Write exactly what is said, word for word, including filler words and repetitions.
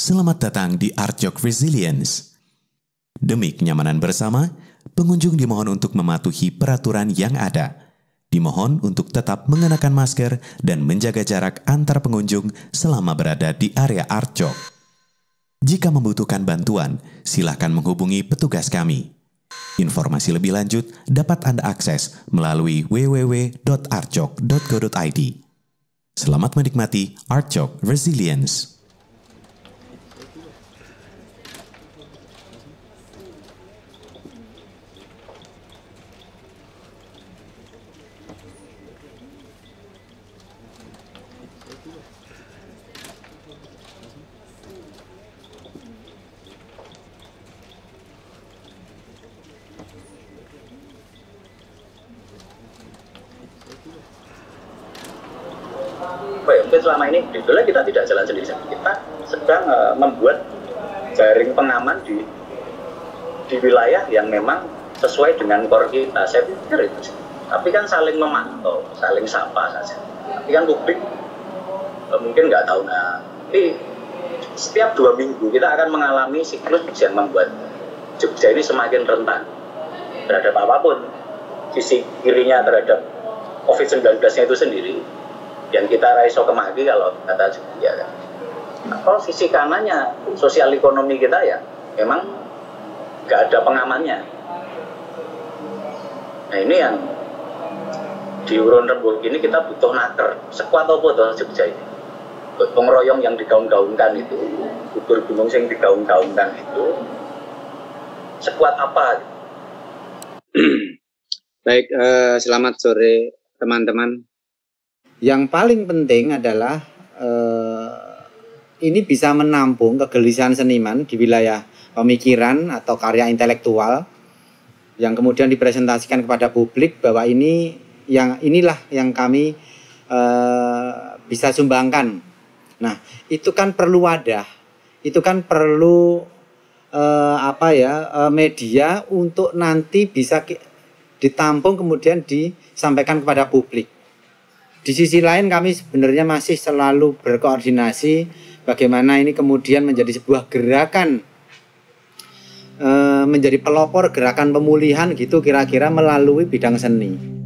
Selamat datang di Artjok Resilience. Demi kenyamanan bersama, pengunjung dimohon untuk mematuhi peraturan yang ada. Dimohon untuk tetap mengenakan masker dan menjaga jarak antar pengunjung selama berada di area Artjok. Jika membutuhkan bantuan, silakan menghubungi petugas kami. Informasi lebih lanjut dapat Anda akses melalui w w w dot artjok dot go dot i d. Selamat menikmati Artjok Resilience. Baik, mungkin selama ini sebetulnya kita tidak jalan sendiri, kita sedang uh, membuat jaring pengaman di di wilayah yang memang sesuai dengan core kita. Saya pikir itu sih. Tapi kan saling memantau, saling sapa saja. Tapi kan publik uh, mungkin nggak tahu. Nah, tapi setiap dua minggu kita akan mengalami siklus yang membuat Jogja ini semakin rentan terhadap apapun. Sisi kirinya terhadap covid sembilan belas-nya itu sendiri, yang kita raiso kemaki kalau kata Jogja kan. Nah, kalau sisi kanannya sosial ekonomi kita ya memang nggak ada pengamannya. Nah ini yang di urun rembuk ini kita butuh naker sekuat apa tuh Jogja ini. Gotong royong yang digaung-gaungkan itu, gugur gunung yang digaung-gaungkan itu sekuat apa? Baik, eh, selamat sore teman-teman. Yang paling penting adalah eh, ini bisa menampung kegelisahan seniman di wilayah pemikiran atau karya intelektual yang kemudian dipresentasikan kepada publik bahwa ini yang inilah yang kami eh, bisa sumbangkan. Nah, itu kan perlu wadah, itu kan perlu eh, apa ya eh, media untuk nanti bisa ditampung kemudian disampaikan kepada publik. Di sisi lain kami sebenarnya masih selalu berkoordinasi bagaimana ini kemudian menjadi sebuah gerakan, e, menjadi pelopor gerakan pemulihan gitu kira-kira melalui bidang seni.